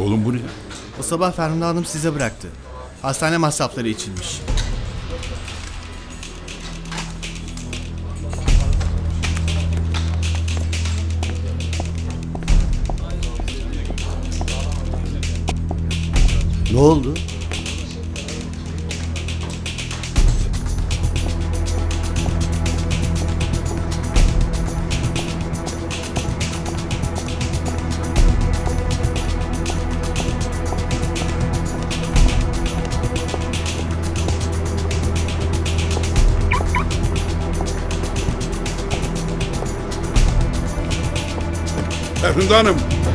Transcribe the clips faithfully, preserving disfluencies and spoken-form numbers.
Oğlum bu ne? O sabah Ferhunde Hanım size bıraktı. Hastane masrafları içinmiş. Ne oldu? Ferhunde Hanım.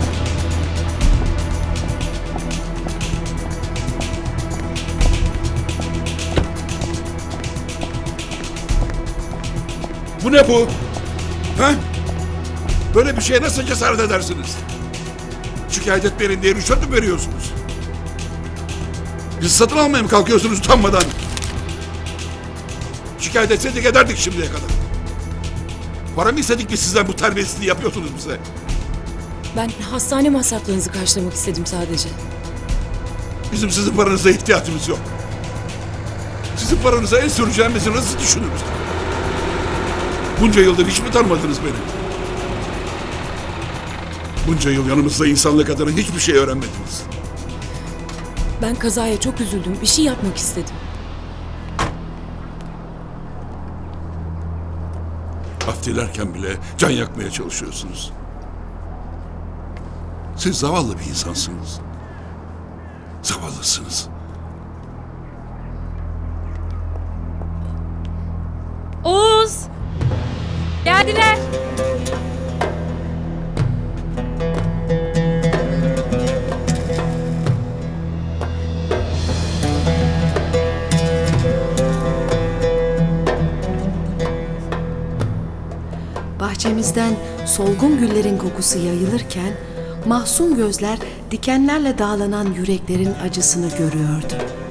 Bu ne bu? Ha? Böyle bir şeye nasıl cesaret edersiniz? Şikayet etmeyin diye rüşvet mi veriyorsunuz? Bizi satın almaya mı kalkıyorsunuz utanmadan? Şikayet etseydik ederdik şimdiye kadar. Para mı istedik biz sizden, bu terbiyesizliği yapıyorsunuz bize? Ben hastane masraflarınızı karşılamak istedim sadece. Bizim sizin paranıza ihtiyacımız yok. Sizin paranıza el süreceğimizi nasıl düşünürüz? Bunca yıldır hiç mi tanımadınız beni? Bunca yıl yanımızda insanlık adına hiçbir şey öğrenmediniz. Ben kazaya çok üzüldüm. Bir şey yapmak istedim. Af dilerken bile can yakmaya çalışıyorsunuz. Siz zavallı bir insansınız. Zavallısınız. Oğuz! Geldiler. Bahçemizden solgun güllerin kokusu yayılırken mahzun gözler dikenlerle dağlanan yüreklerin acısını görüyordu.